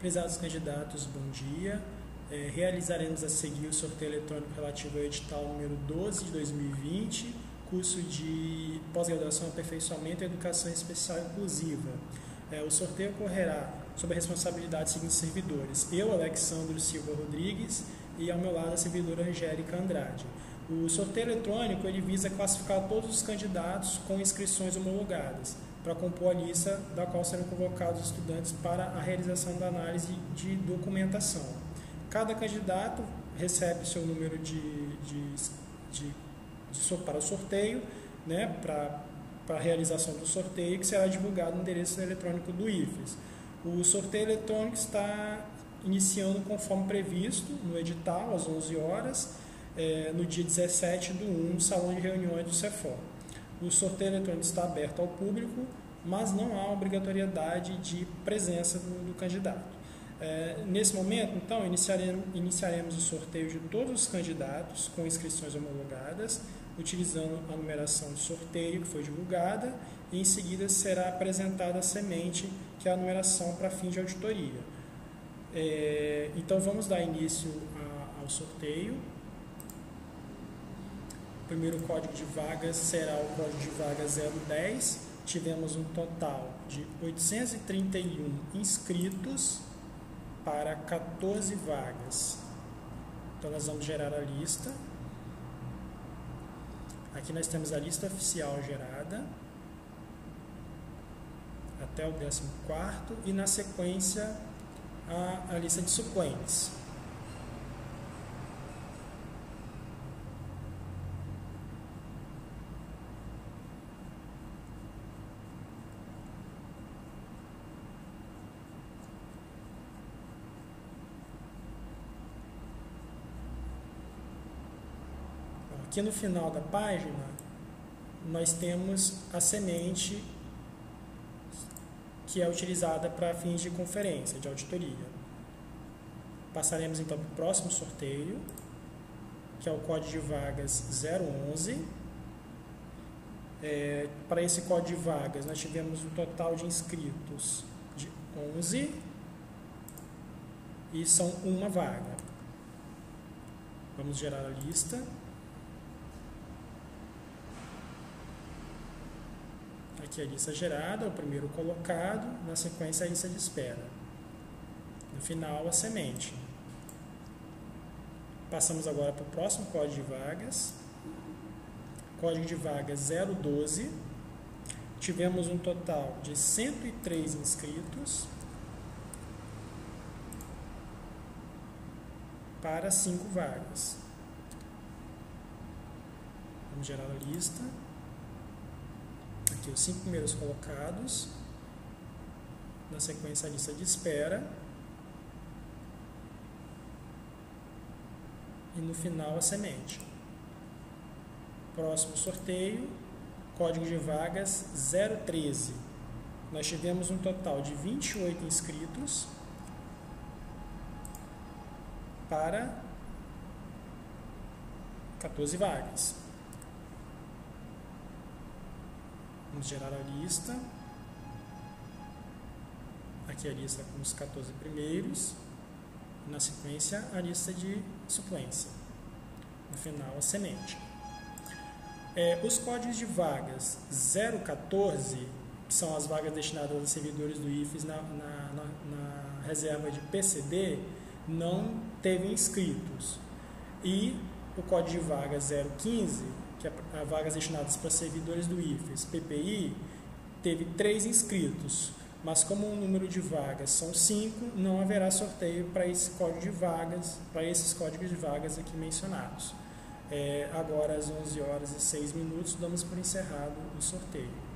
Prezados candidatos, bom dia. Realizaremos a seguir o sorteio eletrônico relativo ao edital número 12 de 2020, curso de pós-graduação, aperfeiçoamento e educação especial inclusiva. O sorteio ocorrerá sob a responsabilidade dos seguintes servidores: eu, Alexandro Silva Rodrigues, e ao meu lado a servidora Angélica Andrade. O sorteio eletrônico ele visa classificar todos os candidatos com inscrições homologadas, para compor a lista da qual serão convocados os estudantes para a realização da análise de documentação. Cada candidato recebe seu número para o sorteio, para a realização do sorteio, que será divulgado no endereço eletrônico do IFES. O sorteio eletrônico está iniciando conforme previsto no edital, às 11 horas, no dia 17/1, no Salão de Reuniões do CEFOR. O sorteio eletrônico está aberto ao público, mas não há obrigatoriedade de presença do candidato. Nesse momento, então, iniciaremos o sorteio de todos os candidatos com inscrições homologadas, utilizando a numeração de sorteio que foi divulgada, e em seguida será apresentada a semente, que é a numeração para fim de auditoria. Então, vamos dar início ao sorteio. O primeiro código de vagas será o código de vagas 010. Tivemos um total de 831 inscritos para 14 vagas. Então, nós vamos gerar a lista. Aqui nós temos a lista oficial gerada até o 14º e, na sequência, a lista de suplentes. Aqui no final da página, nós temos a semente que é utilizada para fins de conferência, de auditoria. Passaremos então para o próximo sorteio, que é o código de vagas 011. Para esse código de vagas, nós tivemos um total de inscritos de 11 e são uma vaga. Vamos gerar a lista. Aqui a lista gerada, o primeiro colocado, na sequência a lista de espera. No final, a semente. Passamos agora para o próximo código de vagas. Código de vagas 012. Tivemos um total de 103 inscritos para 5 vagas. Vamos gerar a lista. Aqui os 5 primeiros colocados, na sequência a lista de espera e no final a semente. Próximo sorteio, código de vagas 013. Nós tivemos um total de 28 inscritos para 14 vagas. Vamos gerar a lista. Aqui a lista com os 14 primeiros. Na sequência, a lista de suplência. No final, a semente. Os códigos de vagas 014, que são as vagas destinadas aos servidores do IFES na reserva de PCD, não teve inscritos. E o código de vagas 015, que é vagas destinadas para servidores do IFES, PPI, teve 3 inscritos, mas como o número de vagas são 5, não haverá sorteio para esse código de vagas, para esses códigos de vagas aqui mencionados. Agora, às 11h06, damos por encerrado o sorteio.